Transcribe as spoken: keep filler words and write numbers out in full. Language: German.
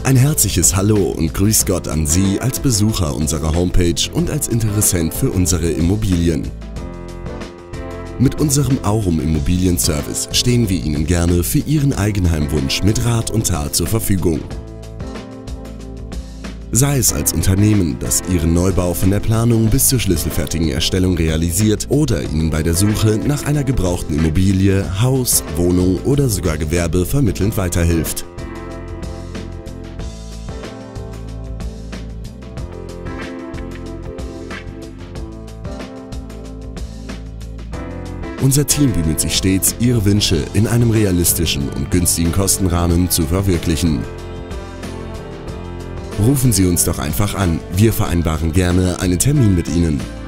Ein herzliches Hallo und Grüß Gott an Sie als Besucher unserer Homepage und als Interessent für unsere Immobilien. Mit unserem Aurum Immobilienservice stehen wir Ihnen gerne für Ihren Eigenheimwunsch mit Rat und Tat zur Verfügung. Sei es als Unternehmen, das Ihren Neubau von der Planung bis zur schlüsselfertigen Erstellung realisiert oder Ihnen bei der Suche nach einer gebrauchten Immobilie, Haus, Wohnung oder sogar Gewerbe vermittelnd weiterhilft. Unser Team bemüht sich stets, Ihre Wünsche in einem realistischen und günstigen Kostenrahmen zu verwirklichen. Rufen Sie uns doch einfach an, wir vereinbaren gerne einen Termin mit Ihnen.